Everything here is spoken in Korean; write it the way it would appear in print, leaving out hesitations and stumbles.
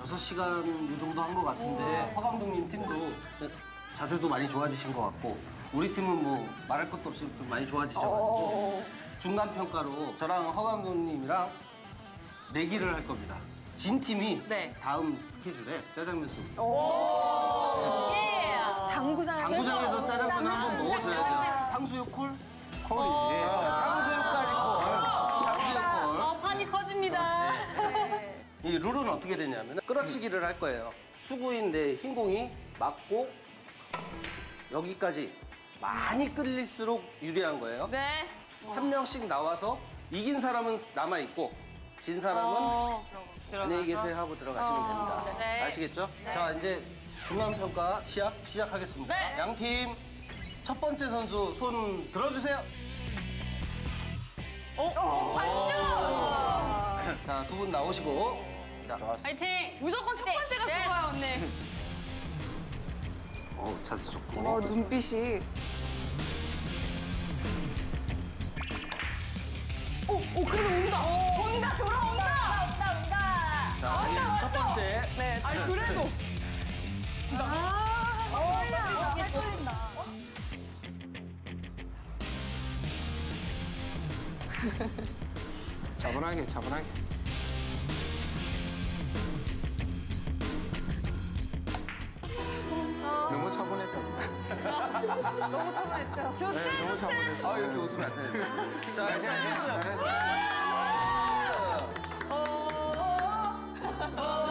6시간 요 정도 한 것 같은데 허 감독님 팀도 자세도 많이 좋아지신 것 같고 우리 팀은 뭐 말할 것도 없이 좀 많이 좋아지셔가지고 중간 평가로 저랑 허 감독님이랑 내기를 할 겁니다. 진 팀이 네. 다음 스케줄에 짜장면 쏘기. 당구장에서 짜장면을 한번 먹어줘야죠. 탕수육 콜? 콜이지. 탕수육까지 콜. 탕수육 콜. 판이 커집니다. 이 룰은 어떻게 되냐면 끌어치기를 할 거예요. 수구인데 흰 공이 맞고 여기까지 많이 끌릴수록 유리한 거예요. 네. 한 명씩 나와서 이긴 사람은 남아있고 진 사람은 안녕히 계세요 하고 들어가시면 됩니다. 네. 아시겠죠? 자, 이제 중간평가 시작하겠습니다. 네. 양팀 첫 번째 선수 손 들어주세요. 자, 두 분 나오시고. 자, 좋았어. 파이팅! 무조건 첫 번째가 좋아요, 언니. 자세 좋고. 눈빛이. 그래도 온다. 온다, 돌아온다. 온다. 자, 이제 첫 번째. 네, 아니, 그래도. 떨린다. 차분하게, 차분하게. 너무 차분했다. 너무 차분했죠? 네, 너무 차분했어. 아, 이렇게 웃으면 안 돼. 자, 잘했어, 잘했어. 됐어요.